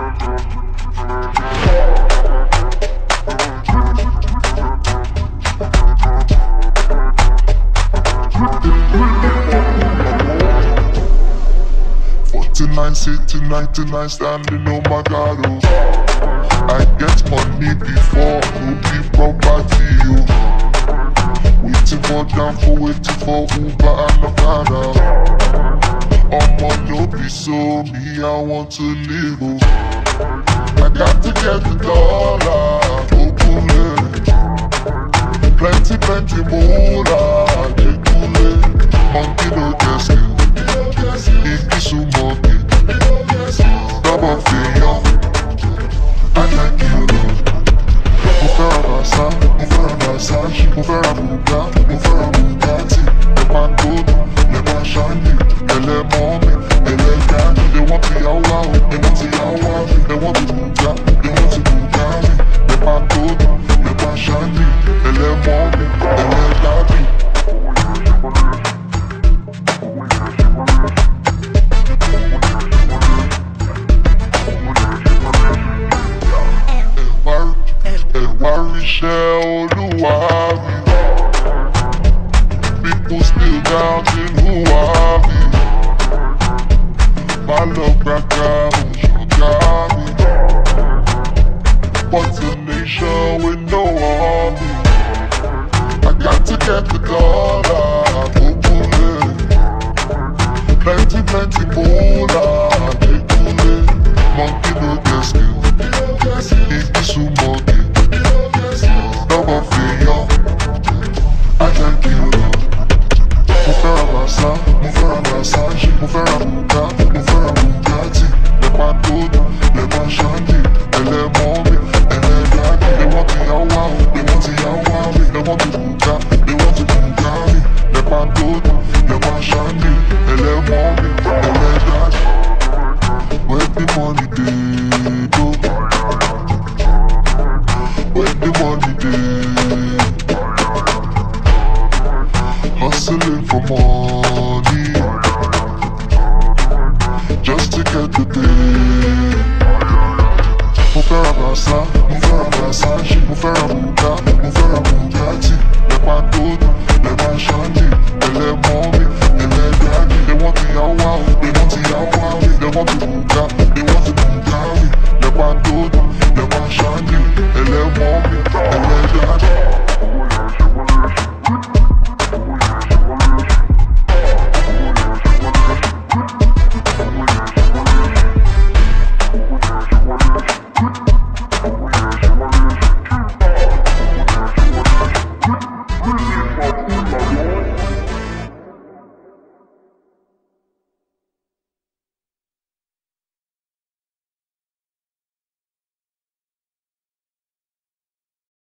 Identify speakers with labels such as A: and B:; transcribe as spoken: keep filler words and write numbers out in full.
A: forty-nine city, ninety-nine standing on my God, oh. I get money before, no be property, oh. Waiting for down for waiting for Uber and Okada. I'ma no be so, me I want to live, oh. I got to get the dollar, open it. Plenty, plenty moolah, get cool it. Monkey no get skill, if you so monkey. Double fail, I like you, Lord. Mo fẹ́ ra Bàṣá, mo fẹ́ ra Versace, mo fẹ́ ra Bugá, mo fẹ́ ra Bugatti. Ẹ máa gbódò, ẹ máa ṣáàyè, ẹlẹ́mọ́ mi, ẹlẹ́gà. They want to yawa, they want to yawa, they want to Bugá, they want to Bugatti. Ẹ máa gbódò, ẹ máa ṣáàyè, ẹlẹ́mọ́ mi, ẹlẹ́gà. Iṣẹ́ Olúwa mi. People still doubting who I be. Má lọ gbàgbà òṣùgá mi. What's a nation with no army? I got to get the dollar, open it. Plenty, plenty moolah, get cool it. Monkey no get skill, if you so monkey. Double fail, I thank you, Lord. Mo fẹ́ ra Bàṣá, mo fẹ́ ra Versace, mo fẹ́ ra Bugá, mo fẹ́ ra Bugatti. Lẹ máa gbódò, lẹ máa ṣáàyè, ẹlẹ́mọ́ mi, ẹlẹ́gà. They want to yawa, they want to yawa, they want to Bugá, they want to Bugatti. Lẹ máa gbódò, lẹ máa ṣáàyè, ẹlẹ́mọ́ mi, ẹlẹ́gà. Where the money dey go? Where the money dey? Hustling for more.